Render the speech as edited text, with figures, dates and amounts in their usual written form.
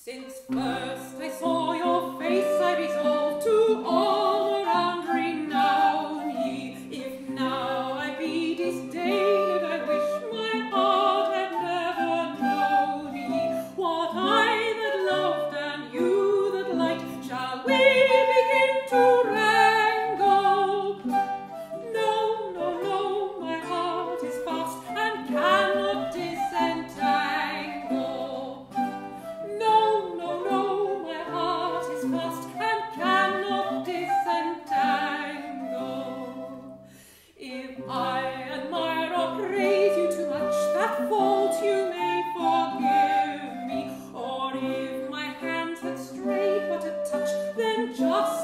Since first I saw your face, I resolved to honor and renown ye. If now I be disdained, I wish my heart had never known ye. What I that loved and you that liked, shall we begin to wrangle? No, no, no, my heart is fast and cannot disentangle. No, no, no, my heart is fast and cannot disentangle. If I admire or praise you too much, that fault you may forgive me. Or if my hands had strayed but a touch, then just